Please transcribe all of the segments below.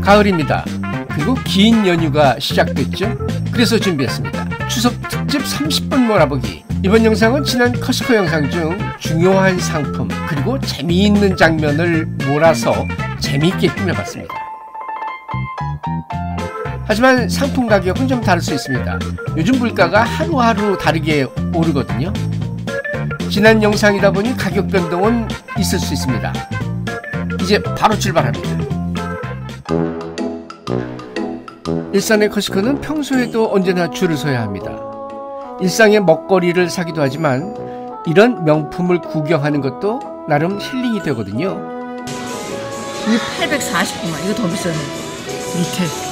가을입니다. 그리고 긴 연휴가 시작됐죠. 그래서 준비했습니다. 추석 특집 30분 몰아보기. 이번 영상은 지난 커스코 영상 중 중요한 상품 그리고 재미있는 장면을 몰아서 재미있게 꾸며봤습니다. 하지만 상품 가격은 좀 다를 수 있습니다. 요즘 물가가 하루하루 다르게 오르거든요. 지난 영상이다 보니 가격 변동은 있을 수 있습니다. 이제 바로 출발합니다. 일산의 커스코는 평소에도 언제나 줄을 서야 합니다. 일상의 먹거리를 사기도 하지만 이런 명품을 구경하는 것도 나름 힐링이 되거든요. 이게 849만, 이거 더 비싸네. 밑에.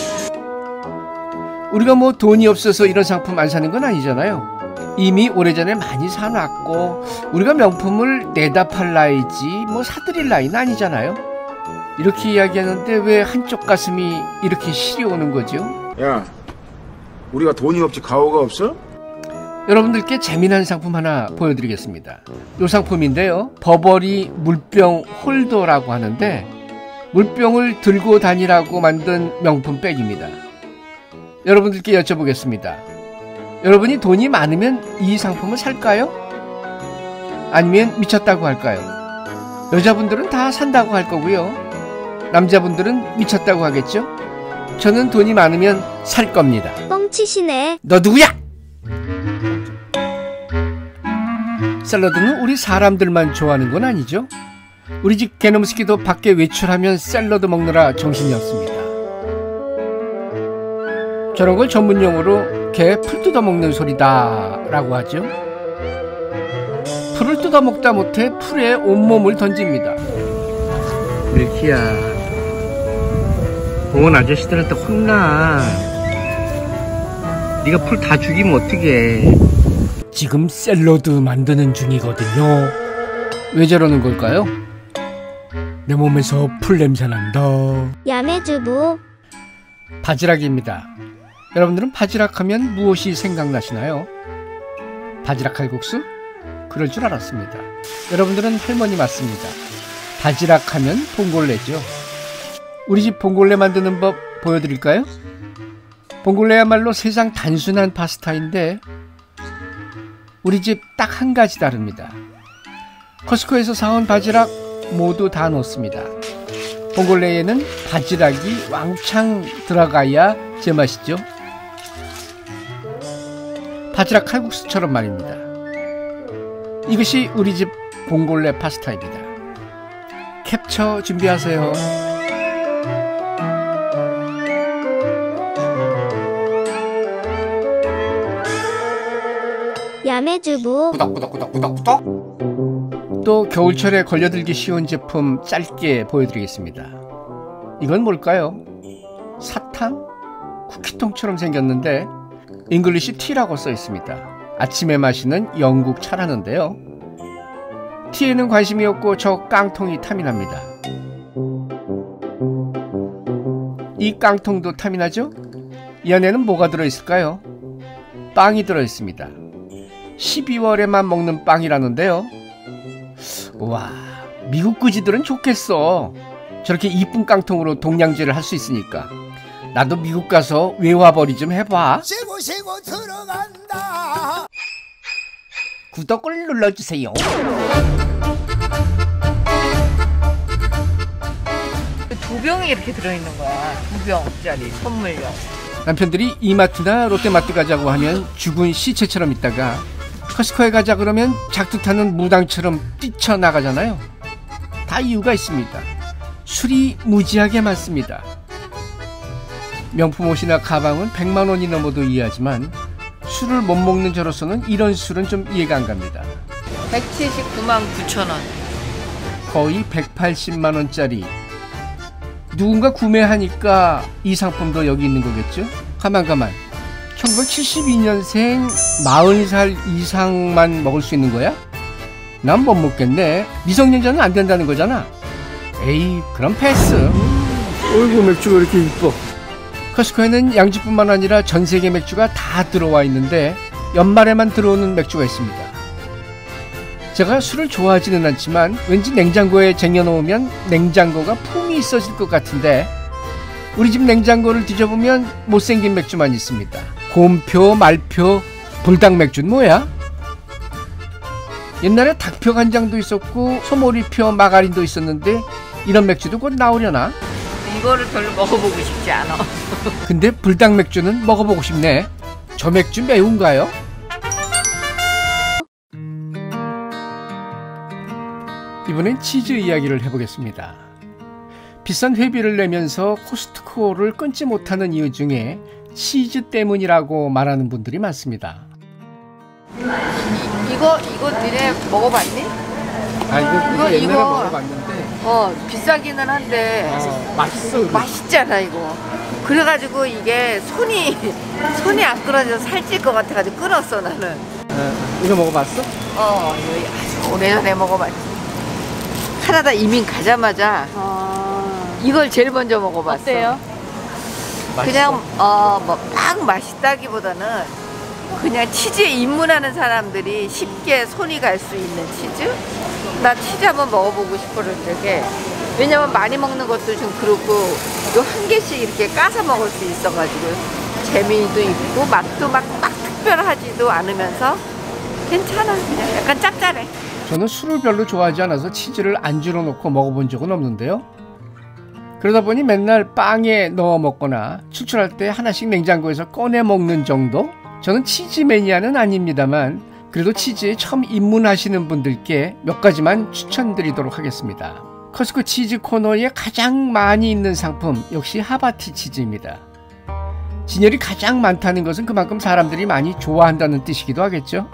우리가 뭐 돈이 없어서 이런 상품 안 사는 건 아니잖아요. 이미 오래전에 많이 사놨고 우리가 명품을 내다 팔 나이지 뭐 사드릴 나이는 아니잖아요. 이렇게 이야기하는데 왜 한쪽 가슴이 이렇게 시려오는 거죠? 야, 우리가 돈이 없지 가오가 없어? 여러분들께 재미난 상품 하나 보여드리겠습니다. 이 상품인데요, 버버리 물병 홀더라고 하는데 물병을 들고 다니라고 만든 명품 백입니다. 여러분들께 여쭤보겠습니다. 여러분이 돈이 많으면 이 상품을 살까요? 아니면 미쳤다고 할까요? 여자분들은 다 산다고 할 거고요, 남자분들은 미쳤다고 하겠죠? 저는 돈이 많으면 살 겁니다. 뻥치시네. 너 누구야? 샐러드는 우리 사람들만 좋아하는 건 아니죠. 우리 집 개놈새끼도 밖에 외출하면 샐러드 먹느라 정신이 없습니다. 저런 걸 전문용어로 개 풀 뜯어먹는 소리다 라고 하죠. 풀을 뜯어먹다 못해 풀에 온몸을 던집니다. 밀키야, 공원 아저씨들한테 혼나. 네가 풀 다 죽이면 어떡해. 지금 샐러드 만드는 중이거든요. 왜 저러는 걸까요? 내 몸에서 풀 냄새 난다. 야매주부. 바지락입니다. 여러분들은 바지락 하면 무엇이 생각나시나요? 바지락 칼국수? 그럴 줄 알았습니다. 여러분들은 할머니 맞습니다. 바지락 하면 봉골레죠. 우리 집 봉골레 만드는 법 보여드릴까요? 봉골레야말로 세상 단순한 파스타인데 우리 집 딱 한 가지 다릅니다. 커스코에서 사온 바지락 모두 다 넣습니다. 봉골레에는 바지락이 왕창 들어가야 제맛이죠. 바지락 칼국수처럼 말입니다. 이것이 우리 집 봉골레 파스타입니다. 캡처 준비하세요. 야매주부. 구독. 또 겨울철에 걸려들기 쉬운 제품 짧게 보여드리겠습니다. 이건 뭘까요? 사탕? 쿠키통처럼 생겼는데 잉글리시 티라고 써 있습니다. 아침에 마시는 영국 차라는데요, 티에는 관심이 없고 저 깡통이 탐이 납니다. 이 깡통도 탐이 나죠? 이 안에는 뭐가 들어있을까요? 빵이 들어있습니다. 12월에만 먹는 빵이라는데요. 와, 미국 그지들은 좋겠어. 저렇게 이쁜 깡통으로 동냥제를 할 수 있으니까. 나도 미국 가서 외화벌이 좀 해봐. 쉬고 들어간다. 구독을 눌러주세요. 두 병이 이렇게 들어있는 거야. 2병짜리 선물용. 남편들이 이마트나 롯데마트 가자고 하면 죽은 시체처럼 있다가 커스코에 가자 그러면 작두타는 무당처럼 뛰쳐나가잖아요. 다 이유가 있습니다. 술이 무지하게 많습니다. 명품 옷이나 가방은 100만 원이 넘어도 이해하지만 술을 못 먹는 저로서는 이런 술은 좀 이해가 안 갑니다. 179만 9천 원. 거의 180만 원짜리. 누군가 구매하니까 이 상품도 여기 있는 거겠죠? 가만 1972년생 40살 이상만 먹을 수 있는 거야? 난 못 먹겠네. 미성년자는 안 된다는 거잖아. 에이, 그럼 패스. 어이구, 맥주가 이렇게 이뻐. 커스코에는 양주뿐만 아니라 전 세계 맥주가 다 들어와 있는데 연말에만 들어오는 맥주가 있습니다. 제가 술을 좋아하지는 않지만 왠지 냉장고에 쟁여놓으면 냉장고가 품이 있어질 것 같은데 우리 집 냉장고를 뒤져보면 못생긴 맥주만 있습니다. 곰표, 말표, 불닭맥주는 뭐야? 옛날에 닭표 간장도 있었고 소머리표 마가린도 있었는데 이런 맥주도 곧 나오려나? 이거를 별로 먹어보고 싶지 않아. 근데 불닭맥주는 먹어보고 싶네. 저 맥주 매운가요? 이번엔 치즈 이야기를 해보겠습니다. 비싼 회비를 내면서 코스트코를 끊지 못하는 이유 중에 치즈 때문이라고 말하는 분들이 많습니다. 이거 니네 먹어봤니? 이거 옛날에 이거. 먹어봤는데 비싸기는 한데 맛있어. 맛있잖아 이거. 그래가지고 이게 손이 안 끊어져서 살찔 것 같아가지고 끊었어 나는. 이거 먹어봤어? 이거 아주 오래전에 먹어봤지. 캐나다 이민 가자마자 이걸 제일 먼저 먹어봤어. 어때요? 그냥 막 맛있다기보다는 그냥 치즈에 입문하는 사람들이 쉽게 손이 갈 수 있는 치즈? 나 치즈 한번 먹어보고 싶었는데 왜냐면 많이 먹는 것도 좀 그렇고 요 한 개씩 이렇게 까서 먹을 수 있어가지고 재미도 있고 맛도 막 특별하지도 않으면서 괜찮아. 그냥 약간 짭짤해. 저는 술을 별로 좋아하지 않아서 치즈를 안주로 넣고 먹어본 적은 없는데요. 그러다 보니 맨날 빵에 넣어 먹거나 출출할 때 하나씩 냉장고에서 꺼내 먹는 정도? 저는 치즈 매니아는 아닙니다만 그래도 치즈에 처음 입문하시는 분들께 몇 가지만 추천드리도록 하겠습니다. 커스코 치즈 코너에 가장 많이 있는 상품 역시 하바티 치즈입니다. 진열이 가장 많다는 것은 그만큼 사람들이 많이 좋아한다는 뜻이기도 하겠죠.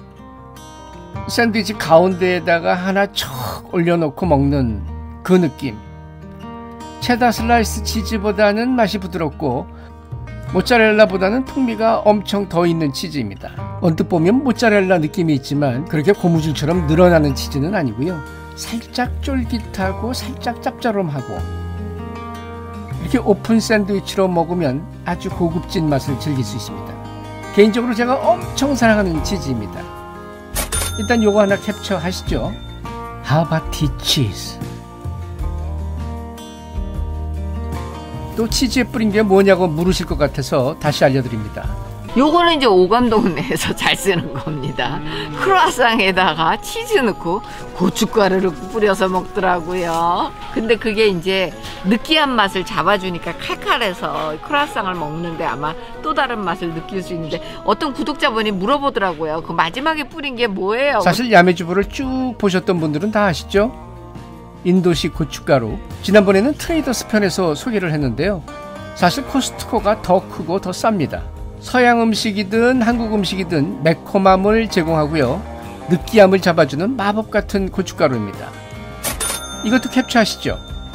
샌드위치 가운데에다가 하나 척 올려놓고 먹는 그 느낌. 체다 슬라이스 치즈보다는 맛이 부드럽고 모짜렐라보다는 풍미가 엄청 더 있는 치즈입니다. 언뜻 보면 모짜렐라 느낌이 있지만 그렇게 고무줄처럼 늘어나는 치즈는 아니고요. 살짝 쫄깃하고 살짝 짭조름하고 이렇게 오픈 샌드위치로 먹으면 아주 고급진 맛을 즐길 수 있습니다. 개인적으로 제가 엄청 사랑하는 치즈입니다. 일단 요거 하나 캡처 하시죠. 하바티 치즈. 또 치즈에 뿌린 게 뭐냐고 물으실 것 같아서 다시 알려드립니다. 요거는 이제 오감동네에서 잘 쓰는 겁니다. 크루아상에다가 치즈 넣고 고춧가루를 뿌려서 먹더라고요. 근데 그게 이제 느끼한 맛을 잡아주니까 칼칼해서 크루아상을 먹는데 아마 또 다른 맛을 느낄 수 있는데 어떤 구독자분이 물어보더라고요. 그 마지막에 뿌린 게 뭐예요? 사실 야매주부를 쭉 보셨던 분들은 다 아시죠? 인도식 고춧가루. 지난번에는 트레이더스 편에서 소개를 했는데요. 사실 코스트코가 더 크고 더 쌉니다. 서양 음식이든 한국 음식이든 매콤함을 제공하고요. 느끼함을 잡아주는 마법 같은 고춧가루입니다. 이것도 캡처하시죠.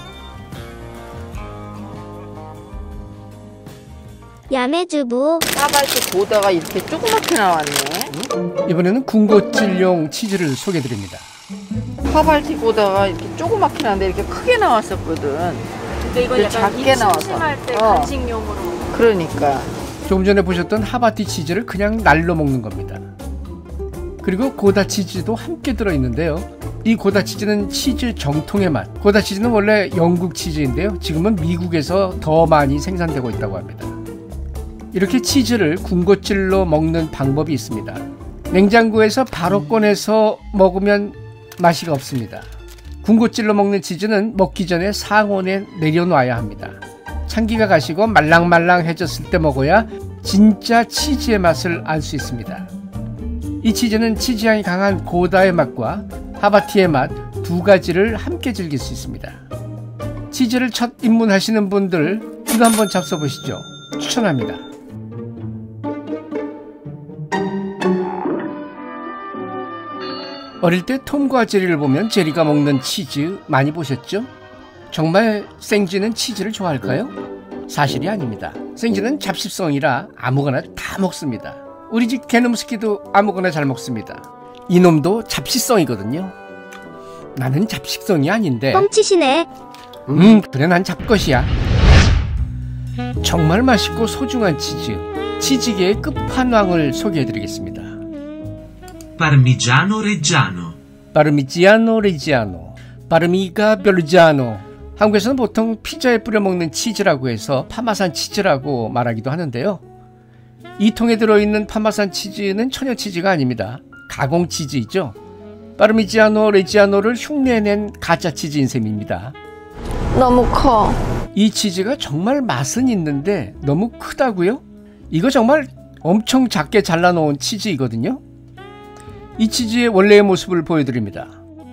야매주부 사발치 보다가 이렇게 조그맣게 나왔네. 이번에는 군것질용 치즈를 소개드립니다. 사발치 보다가 이렇게 조그맣게 나왔는데 이렇게 크게 나왔었거든. 근데 이거 약간 작게 나와서. 심심할 때 간식용으로. 그러니까. 조금 전에 보셨던 하바티 치즈를 그냥 날로 먹는 겁니다. 그리고 고다 치즈도 함께 들어있는데요. 이 고다 치즈는 치즈 정통의 맛. 고다 치즈는 원래 영국 치즈인데요. 지금은 미국에서 더 많이 생산되고 있다고 합니다. 이렇게 치즈를 군것질로 먹는 방법이 있습니다. 냉장고에서 바로 꺼내서 먹으면 맛이 없습니다. 군것질로 먹는 치즈는 먹기 전에 상온에 내려놔야 합니다. 찬기가 가시고 말랑말랑해졌을 때 먹어야 진짜 치즈의 맛을 알 수 있습니다. 이 치즈는 치즈향이 강한 고다의 맛과 하바티의 맛 두 가지를 함께 즐길 수 있습니다. 치즈를 첫 입문하시는 분들 이거 한번 잡숴보시죠. 추천합니다. 어릴 때 톰과 제리를 보면 제리가 먹는 치즈 많이 보셨죠? 정말 생쥐는 치즈를 좋아할까요? 사실이 아닙니다. 생쥐는 잡식성이라 아무거나 다 먹습니다. 우리 집 개놈스키도 아무거나 잘 먹습니다. 이놈도 잡식성이거든요. 나는 잡식성이 아닌데. 뻥치시네. 그래 난 잡것이야. 정말 맛있고 소중한 치즈. 치즈계의 끝판왕을 소개해드리겠습니다. Parmigiano Reggiano. 파르미지아노 레지아노. 파르미가 별루지아노. 한국에서는 보통 피자에 뿌려 먹는 치즈라고 해서 파마산 치즈라고 말하기도 하는데요. 이 통에 들어있는 파마산 치즈는 천연 치즈가 아닙니다. 가공 치즈이죠. 파르미지아노 레지아노를 흉내낸 가짜 치즈인 셈입니다. 너무 커. 이 치즈가 정말 맛은 있는데 너무 크다고요? 이거 정말 엄청 작게 잘라놓은 치즈이거든요. 이 치즈의 원래의 모습을 보여드립니다.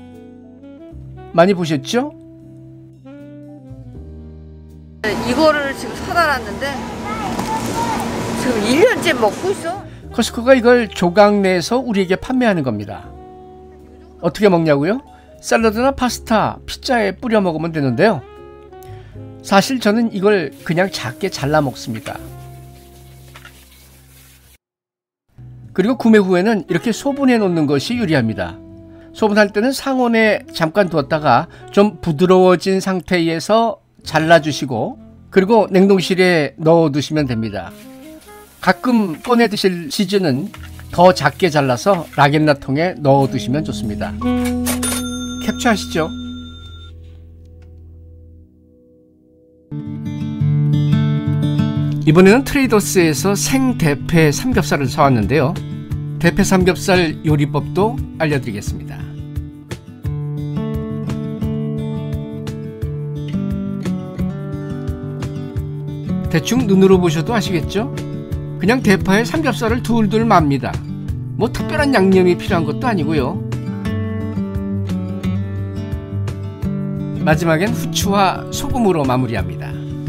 많이 보셨죠? 이거를 지금 사다 놨는데 지금 1년째 먹고 있어. 커스코가 이걸 조각 내서 우리에게 판매하는 겁니다. 어떻게 먹냐고요? 샐러드나 파스타, 피자에 뿌려 먹으면 되는데요. 사실 저는 이걸 그냥 작게 잘라 먹습니다. 그리고 구매 후에는 이렇게 소분해 놓는 것이 유리합니다. 소분할 때는 상온에 잠깐 두었다가 좀 부드러워진 상태에서 잘라주시고 그리고 냉동실에 넣어두시면 됩니다. 가끔 꺼내 드실 치즈는 더 작게 잘라서 라겐나 통에 넣어두시면 좋습니다. 캡처하시죠. 이번에는 트레이더스에서 생대패 삼겹살을 사왔는데요. 대패 삼겹살 요리법도 알려드리겠습니다. 대충 눈으로 보셔도 아시겠죠? 그냥 대파에 삼겹살을 둘둘 맙니다. 뭐 특별한 양념이 필요한 것도 아니고요. 마지막엔 후추와 소금으로 마무리합니다.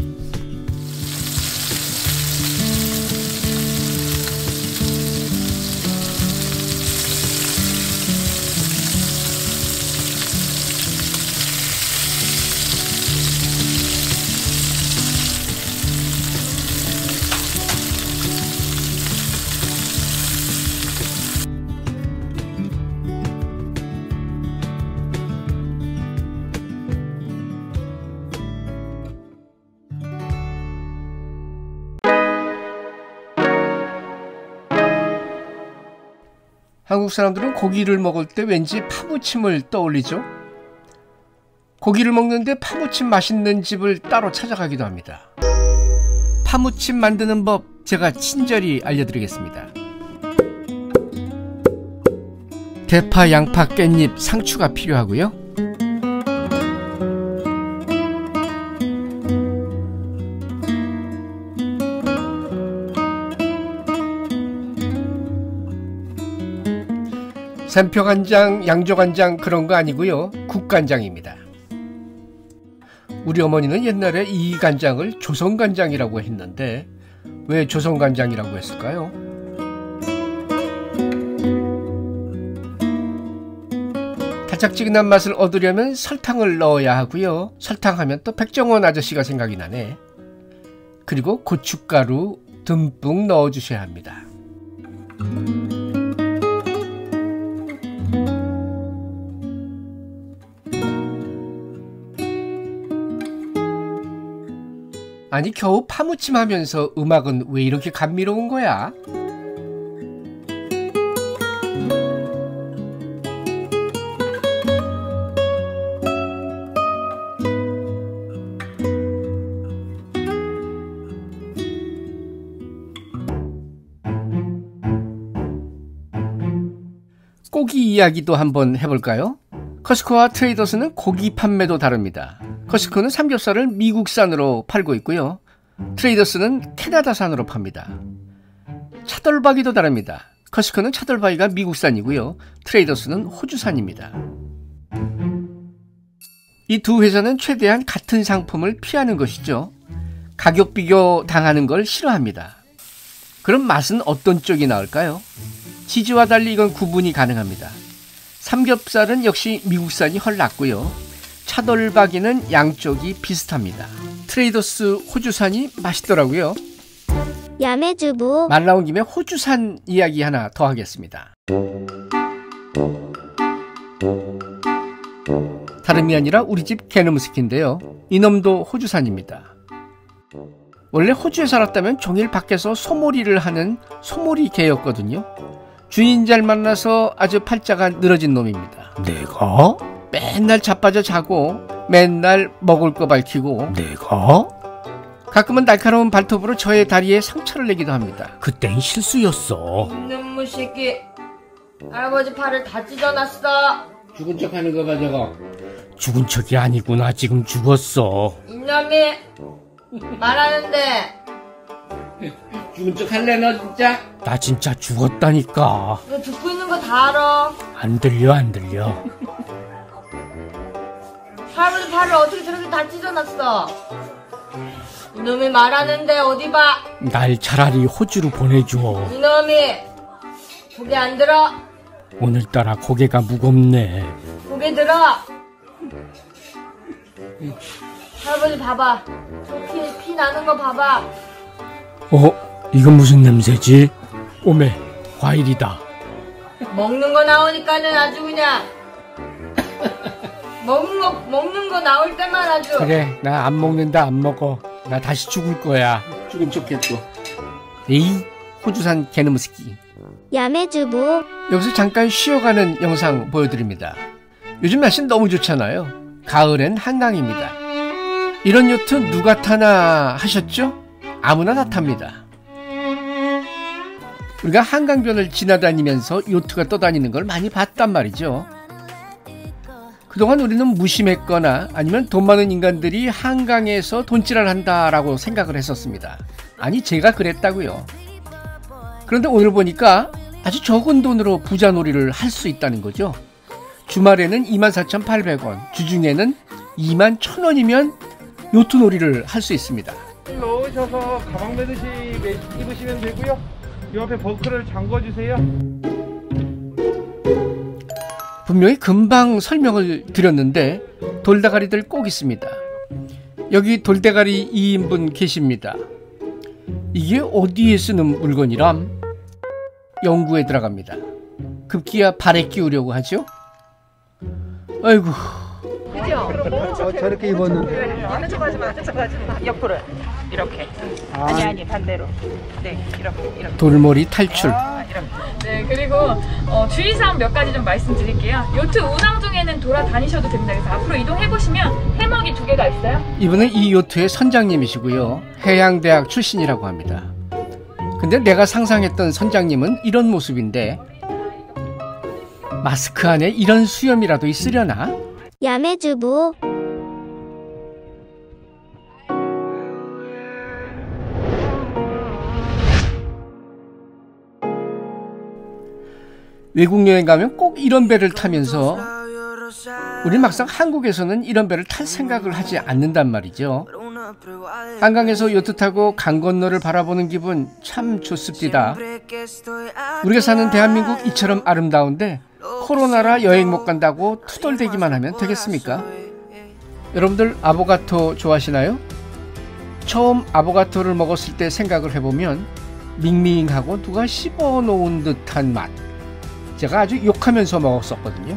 한국 사람들은 고기를 먹을 때 왠지 파무침을 떠올리죠. 고기를 먹는데 파무침 맛있는 집을 따로 찾아가기도 합니다. 파무침 만드는 법 제가 친절히 알려드리겠습니다. 대파, 양파, 깻잎, 상추가 필요하고요. 샘표간장, 양조간장 그런 거 아니고요. 국간장입니다. 우리 어머니는 옛날에 이 간장을 조선간장이라고 했는데 왜 조선간장이라고 했을까요? 달짝지근한 맛을 얻으려면 설탕을 넣어야 하고요. 설탕하면 또 백종원 아저씨가 생각이 나네. 그리고 고춧가루 듬뿍 넣어주셔야 합니다. 아니 겨우 파무침 하면서 음악은 왜 이렇게 감미로운 거야? 고기 이야기도 한번 해볼까요? 커스코와 트레이더스는 고기 판매도 다릅니다. 커스코는 삼겹살을 미국산으로 팔고 있고요. 트레이더스는 캐나다산으로 팝니다. 차돌박이도 다릅니다. 커스코는 차돌박이가 미국산이고요. 트레이더스는 호주산입니다. 이 두 회사는 최대한 같은 상품을 피하는 것이죠. 가격 비교 당하는 걸 싫어합니다. 그럼 맛은 어떤 쪽이 나을까요? 치즈와 달리 이건 구분이 가능합니다. 삼겹살은 역시 미국산이 훨 낫고요. 차돌박이는 양쪽이 비슷합니다. 트레이더스 호주산이 맛있더라고요. 야매주부 말 나온 김에 호주산 이야기 하나 더 하겠습니다. 다름이 아니라 우리 집 게놈스키인데요. 이놈도 호주산입니다. 원래 호주에 살았다면 종일 밖에서 소몰이를 하는 소몰이 개였거든요. 주인 잘 만나서 아주 팔자가 늘어진 놈입니다. 내가? 맨날 자빠져 자고 맨날 먹을 거 밝히고 내가? 가끔은 날카로운 발톱으로 저의 다리에 상처를 내기도 합니다. 그땐 실수였어. 이놈의 새끼. 할아버지 팔을 다 찢어놨어. 죽은 척 하는 거 봐 저거. 죽은 척이 아니구나. 지금 죽었어. 이놈이 말하는데 죽은 척 할래 너 진짜? 나 진짜 죽었다니까. 너 듣고 있는 거 다 알아. 안 들려 안 들려. 할아버지 팔을 어떻게 저렇게 다 찢어놨어. 이놈이 말하는데 어디 봐. 날 차라리 호주로 보내줘. 이놈이 고개 안 들어. 오늘따라 고개가 무겁네. 고개 들어. 할아버지 봐봐. 피 나는 거 봐봐. 이건 무슨 냄새지? 오메, 과일이다. 먹는 거 나오니까는 아주 그냥 먹는 거 나올 때만 아주. 그래, 나 안 먹는다. 안 먹어. 나 다시 죽을 거야. 죽은 척했고. 에이 호주산 개놈 새끼. 야매주부 여기서 잠깐 쉬어가는 영상 보여드립니다. 요즘 날씨는 너무 좋잖아요. 가을엔 한강입니다. 이런 요트 누가 타나 하셨죠? 아무나 다 탑니다. 우리가 한강변을 지나다니면서 요트가 떠다니는 걸 많이 봤단 말이죠. 그동안 우리는 무심했거나 아니면 돈 많은 인간들이 한강에서 돈질을 한다라고 생각을 했었습니다. 아니 제가 그랬다고요. 그런데 오늘 보니까 아주 적은 돈으로 부자놀이를 할 수 있다는 거죠. 주말에는 24,800원, 주중에는 21,000원이면 요트놀이를 할 수 있습니다. 넣으셔서 가방 매듯이 입으시면 되고요. 이 옆에 버클을 잠궈주세요. 분명히 금방 설명을 드렸는데 돌대가리들 꼭 있습니다. 여기 돌대가리 2인분 계십니다. 이게 어디에 쓰는 물건이람? 연구에 들어갑니다. 급기야 발에 끼우려고 하죠? 아이고. 저렇게 입었는데. 하는 척 하지 마, 하는 척 하지 마. 옆으로 이렇게. 아니 반대로. 네, 이렇게. 돌머리 탈출. 이렇게. 네, 그리고 주의사항 몇 가지 좀 말씀드릴게요. 요트 운항 중에는 돌아다니셔도 됩니다. 그래서 앞으로 이동해보시면 해먹이 2개가 있어요. 이분은 이 요트의 선장님이시고요. 해양대학 출신이라고 합니다. 근데 내가 상상했던 선장님은 이런 모습인데 마스크 안에 이런 수염이라도 있으려나? 야매주부 외국 여행 가면 꼭 이런 배를 타면서 우리 막상 한국에서는 이런 배를 탈 생각을 하지 않는단 말이죠. 한강에서 요트 타고 강 건너를 바라보는 기분 참 좋습니다. 우리가 사는 대한민국 이처럼 아름다운데 코로나라 여행 못 간다고 투덜대기만 하면 되겠습니까? 여러분들 아보가토 좋아하시나요? 처음 아보가토를 먹었을 때 생각을 해보면 밍밍하고 누가 씹어놓은 듯한 맛. 제가 아주 욕하면서 먹었었거든요.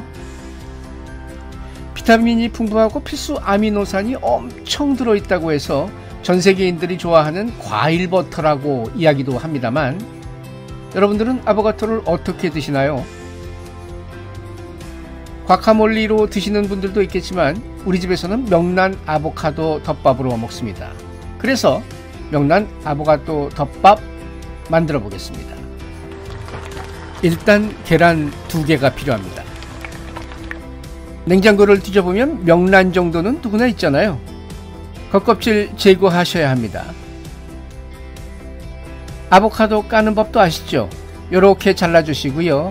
비타민이 풍부하고 필수 아미노산이 엄청 들어있다고 해서 전 세계인들이 좋아하는 과일 버터라고 이야기도 합니다만 여러분들은 아보가토를 어떻게 드시나요? 과카몰리로 드시는 분들도 있겠지만 우리 집에서는 명란 아보카도 덮밥으로 먹습니다. 그래서 명란 아보카도 덮밥 만들어 보겠습니다. 일단 계란 2개가 필요합니다. 냉장고를 뒤져보면 명란 정도는 누구나 있잖아요. 겉껍질 제거하셔야 합니다. 아보카도 까는 법도 아시죠? 이렇게 잘라주시고요.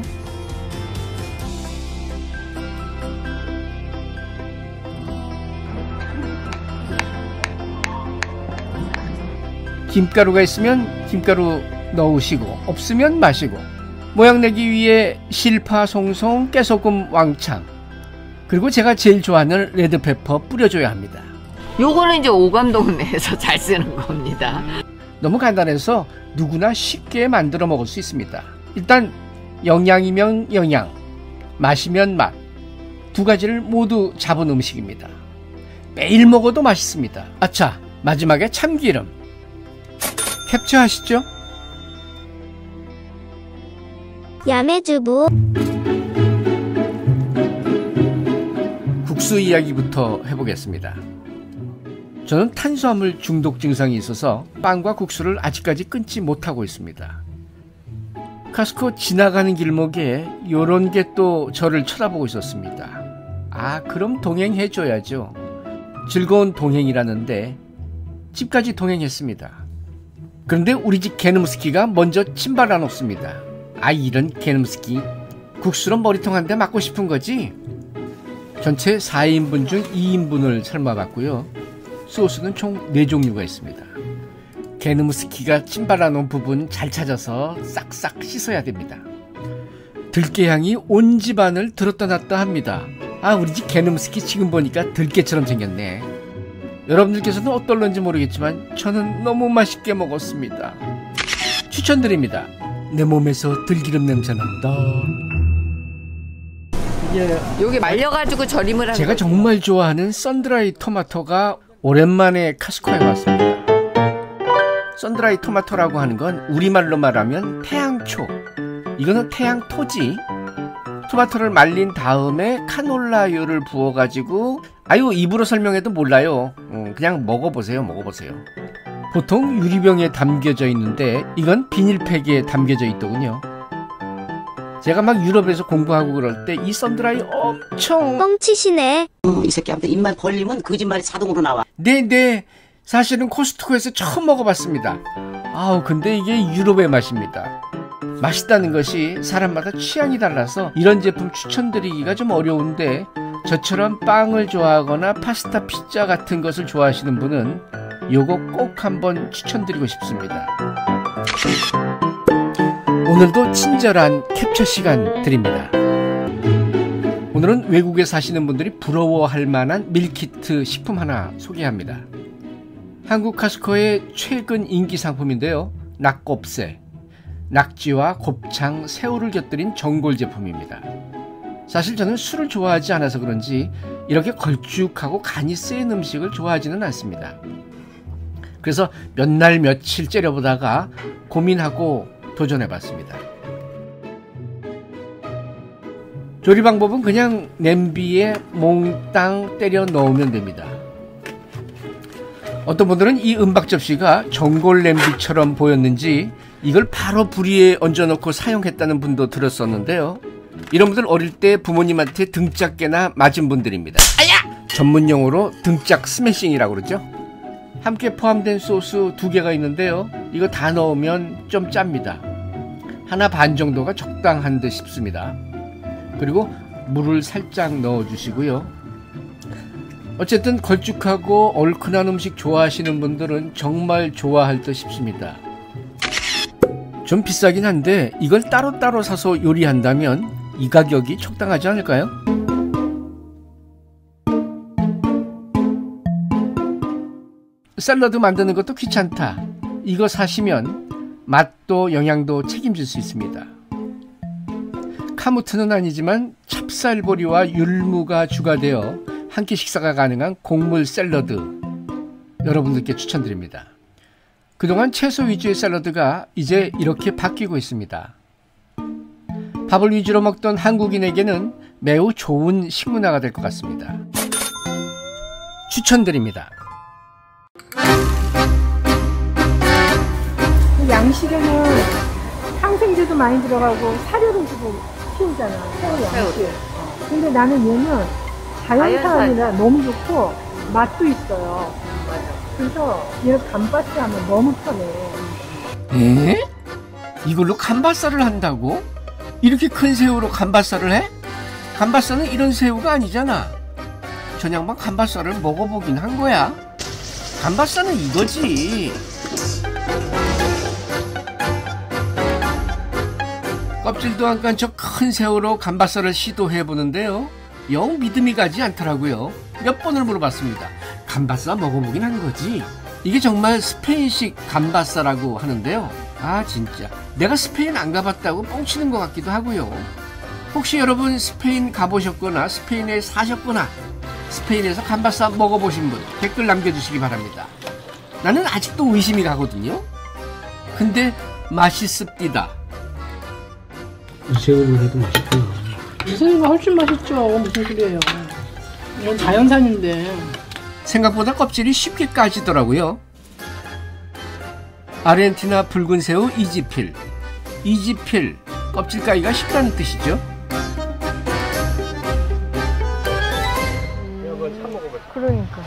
김가루가 있으면 김가루 넣으시고 없으면 마시고 모양 내기 위해 실파송송 깨소금 왕창 그리고 제가 제일 좋아하는 레드페퍼 뿌려줘야 합니다. 요거는 이제 오감동네에서 잘 쓰는 겁니다. 너무 간단해서 누구나 쉽게 만들어 먹을 수 있습니다. 일단 영양이면 영양, 맛이면 맛, 두 가지를 모두 잡은 음식입니다. 매일 먹어도 맛있습니다. 아차, 마지막에 참기름. 캡처하시죠? 국수 이야기부터 해보겠습니다. 저는 탄수화물 중독 증상이 있어서 빵과 국수를 아직까지 끊지 못하고 있습니다. 카스코 지나가는 길목에 요런 게 또 저를 쳐다보고 있었습니다. 아, 그럼 동행해줘야죠. 즐거운 동행이라는데 집까지 동행했습니다. 그런데 우리 집 게놈스키가 먼저 침발아 놓습니다. 아, 이런 게놈스키, 국수로 머리통 한 대 맞고 싶은 거지? 전체 4인분 중 2인분을 삶아봤고요. 소스는 총 4종류가 있습니다. 게놈스키가 침발아 놓은 부분 잘 찾아서 싹싹 씻어야 됩니다. 들깨향이 온 집안을 들었다 놨다 합니다. 아, 우리 집 게놈스키 지금 보니까 들깨처럼 생겼네. 여러분들께서는 어떨런지 모르겠지만 저는 너무 맛있게 먹었습니다. 추천드립니다. 내 몸에서 들기름 냄새 난다. 여기 말려가지고 절임을 하는 제가 정말 좋아하는 썬드라이 토마토가 오랜만에 카스코에 왔습니다. 썬드라이 토마토라고 하는 건 우리말로 말하면 태양초. 이거는 태양토지. 토마토를 말린 다음에 카놀라유를 부어가지고, 아유, 입으로 설명해도 몰라요. 그냥 먹어보세요. 보통 유리병에 담겨져 있는데 이건 비닐팩에 담겨져 있더군요. 제가 막 유럽에서 공부하고 그럴 때 이 썬드라이 엄청 뻥치시네. 이 새끼한테 입만 벌리면 거짓말이 자동으로 나와. 네, 사실은 코스트코에서 처음 먹어봤습니다. 아우, 근데 이게 유럽의 맛입니다. 맛있다는 것이 사람마다 취향이 달라서 이런 제품 추천드리기가 좀 어려운데, 저처럼 빵을 좋아하거나 파스타, 피자 같은 것을 좋아하시는 분은 요거 꼭 한번 추천드리고 싶습니다. 오늘도 친절한 캡처 시간 드립니다. 오늘은 외국에 사시는 분들이 부러워할 만한 밀키트 식품 하나 소개합니다. 한국 카스코의 최근 인기 상품인데요. 낙곱새, 낙지와 곱창, 새우를 곁들인 전골 제품입니다. 사실 저는 술을 좋아하지 않아서 그런지 이렇게 걸쭉하고 간이 센 음식을 좋아하지는 않습니다. 그래서 몇 날 며칠 째려보다가 고민하고 도전해봤습니다. 조리 방법은 그냥 냄비에 몽땅 때려 넣으면 됩니다. 어떤 분들은 이 은박 접시가 전골 냄비처럼 보였는지 이걸 바로 불 위에 얹어놓고 사용했다는 분도 들었었는데요. 이런 분들 어릴 때 부모님한테 등짝깨나 맞은 분들입니다. 아야! 전문용어로 등짝 스매싱이라고 그러죠. 함께 포함된 소스 2개가 있는데요. 이거 다 넣으면 좀 짭니다. 하나 반 정도가 적당한 듯 싶습니다. 그리고 물을 살짝 넣어주시고요. 어쨌든 걸쭉하고 얼큰한 음식 좋아하시는 분들은 정말 좋아할 듯 싶습니다. 좀 비싸긴 한데 이걸 따로따로 사서 요리한다면 이 가격이 적당하지 않을까요? 샐러드 만드는 것도 귀찮다. 이거 사시면 맛도 영양도 책임질 수 있습니다. 카무트는 아니지만 찹쌀보리와 율무가 추가되어 한 끼 식사가 가능한 곡물 샐러드, 여러분들께 추천드립니다. 그동안 채소 위주의 샐러드가 이제 이렇게 바뀌고 있습니다. 밥을 위주로 먹던 한국인에게는 매우 좋은 식문화가 될 것 같습니다. 추천드립니다. 양식에는 항생제도 많이 들어가고 사료를 주고 키우잖아. 새우 양식. 근데 나는 얘는 자연산이라 너무 좋고 맛도 있어요. 그래서 얘를 감바스 하면 너무 편해. 에? 이걸로 감바살을 한다고? 이렇게 큰 새우로 감바살을 해? 감바살은 이런 새우가 아니잖아. 저냥만 감바살을 먹어보긴 한 거야. 감바살은 이거지. 껍질도 안 깐 저 큰 새우로 감바살을 시도해보는데요. 영 믿음이 가지 않더라고요. 몇 번을 물어봤습니다. 감바살 먹어보긴 한 거지. 이게 정말 스페인식 감바살이라고 하는데요. 아, 진짜 내가 스페인 안 가봤다고 뻥치는 것 같기도 하고요. 혹시 여러분 스페인 가보셨거나 스페인에 사셨거나 스페인에서 감바살 먹어보신 분 댓글 남겨주시기 바랍니다. 나는 아직도 의심이 가거든요. 근데 맛있습디다. 이 새우를 해도 맛있구나. 이 새우가 훨씬 맛있죠. 무슨 소리예요. 이건 자연산인데. 생각보다 껍질이 쉽게 까지더라고요. 아르헨티나 붉은 새우 이지필. 이지필, 껍질 까기가 쉽다는 뜻이죠. 그러니까.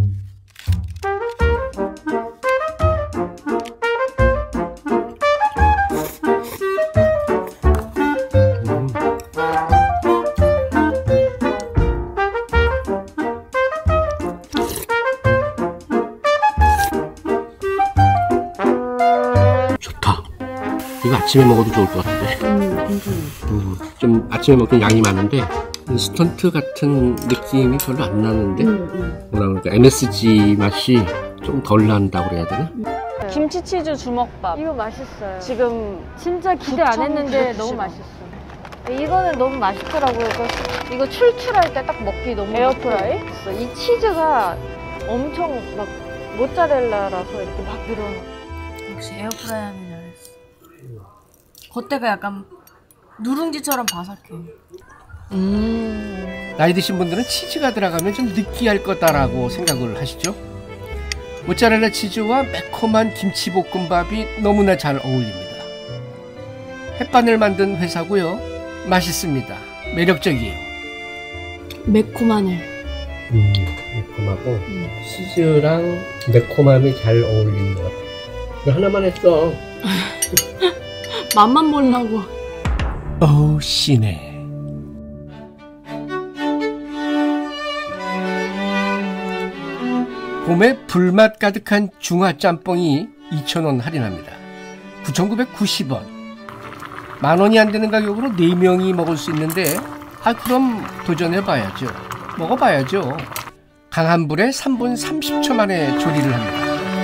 좋다. 이거 아침에 먹어도 좋을 것 같은데. 좀 아침에 먹기엔 양이 많은데 스턴트 같은 느낌이 별로 안 나는데 뭐라 그럴까, MSG 맛이 좀 덜 난다고 그래야 되나? 김치치즈 주먹밥. 이거 맛있어요. 지금 진짜 기대 안 했는데 너무 맛있어. 이거는 너무 맛있더라고요. 이거 출출할 때 딱 먹기 너무 에어프라이? 좋았어. 이 치즈가 엄청 막 모짜렐라라서 이렇게 막 늘어나. 역시 에어프라이 하면 잘했어. 겉에가 약간 누룽지처럼 바삭해. 나이 드신 분들은 치즈가 들어가면 좀 느끼할 거다라고 생각을 하시죠? 모짜렐라 치즈와 매콤한 김치볶음밥이 너무나 잘 어울립니다. 햇반을 만든 회사고요. 맛있습니다. 매력적이에요. 매콤하네. 매콤하고 치즈랑 매콤함이 잘 어울리는 것 같아. 이거 하나만 했어. 맛만 보려고. 어우, 씨네. 봄에 불맛 가득한 중화짬뽕이 2,000원 할인합니다. 9,990원. 만원이 안 되는 가격으로 4명이 먹을 수 있는데, 그럼 도전해봐야죠. 먹어봐야죠. 강한 불에 3분 30초 만에 조리를 합니다.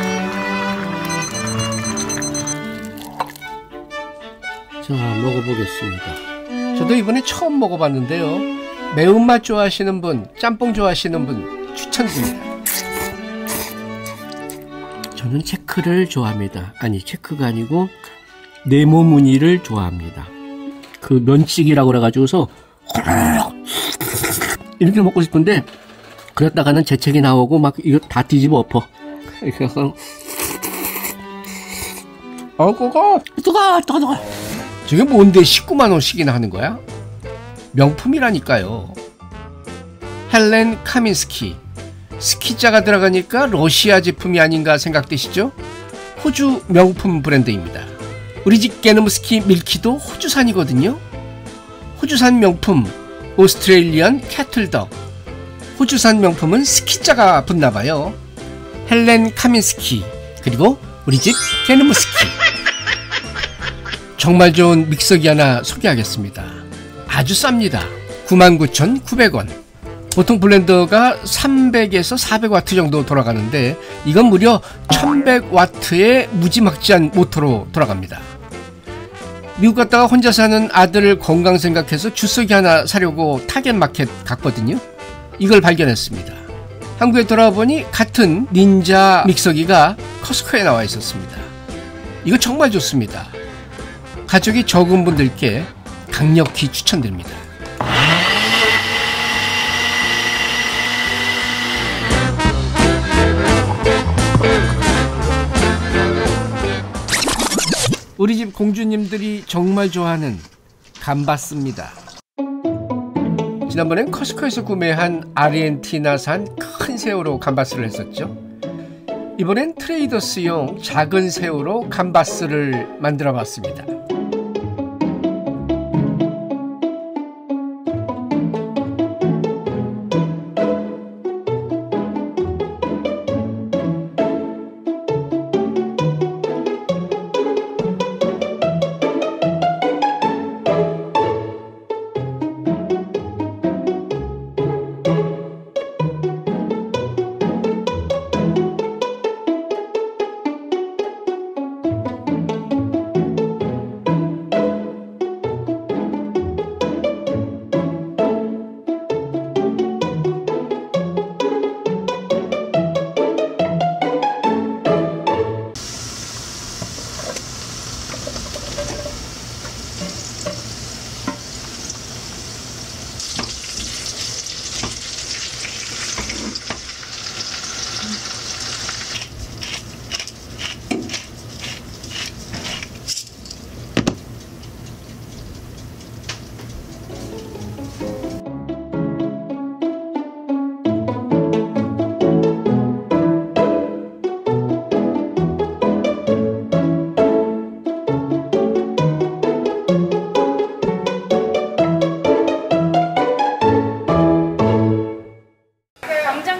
자, 먹어보겠습니다. 저도 이번에 처음 먹어봤는데요. 매운맛 좋아하시는 분, 짬뽕 좋아하시는 분 추천드립니다. 저는 체크를 좋아합니다. 아니, 체크가 아니고 네모 무늬를 좋아합니다. 그 면치기라고 그래가지고서 이렇게 먹고 싶은데, 그랬다가는 재채기 나오고 막 이거 다 뒤집어 엎어. 이렇게 해서 뜨거. 저게 뭔데 19만 원씩이나 하는 거야? 명품이라니까요. 헬렌 카민스키. 스키자가 들어가니까 러시아 제품이 아닌가 생각되시죠? 호주 명품 브랜드입니다. 우리 집 게놈 스키 밀키도 호주산이거든요. 호주산 명품 오스트레일리언 캐틀덕. 호주산 명품은 스키자가 붙나봐요. 헬렌 카민스키, 그리고 우리 집 게놈 스키. 정말 좋은 믹서기 하나 소개하겠습니다. 아주 쌉니다. 99,900원. 보통 블렌더가 300에서 400와트 정도 돌아가는데 이건 무려 1100와트의 무지막지한 모터로 돌아갑니다. 미국 갔다가 혼자 사는 아들 건강 생각해서 주석이 하나 사려고 타겟마켓 갔거든요. 이걸 발견했습니다. 한국에 돌아와 보니 같은 닌자 믹서기가 커스코에 나와 있었습니다. 이거 정말 좋습니다. 가족이 적은 분들께 강력히 추천드립니다. 우리 집 공주님들이 정말 좋아하는 감바스입니다. 지난번엔 커스코에서 구매한 아르헨티나산 큰 새우로 감바스를 했었죠. 이번엔 트레이더스용 작은 새우로 감바스를 만들어 봤습니다.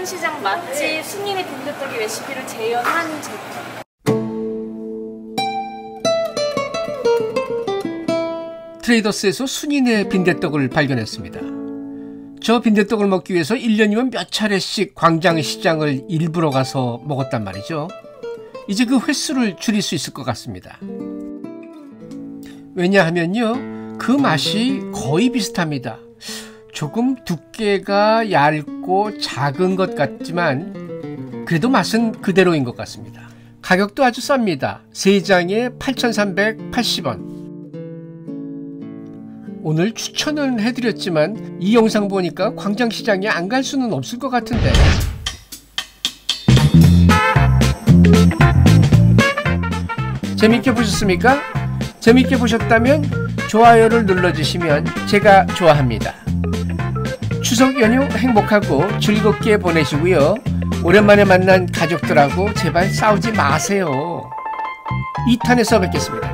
광장시장 맛집 순이네 빈대떡이 레시피를 재현한 제품. 트레이더스에서 순이네 빈대떡을 발견했습니다. 저 빈대떡을 먹기 위해서 1년이면 몇 차례씩 광장시장을 일부러 가서 먹었단 말이죠. 이제 그 횟수를 줄일 수 있을 것 같습니다. 왜냐하면요, 그 맛이 거의 비슷합니다. 조금 두께가 얇고 작은 것 같지만 그래도 맛은 그대로인 것 같습니다. 가격도 아주 쌉니다. 3장에 8,380원. 오늘 추천은 해드렸지만 이 영상 보니까 광장시장에 안 갈 수는 없을 것 같은데. 재밌게 보셨습니까? 재밌게 보셨다면 좋아요를 눌러주시면 제가 좋아합니다. 추석 연휴 행복하고 즐겁게 보내시고요. 오랜만에 만난 가족들하고 제발 싸우지 마세요. 2탄에서 뵙겠습니다.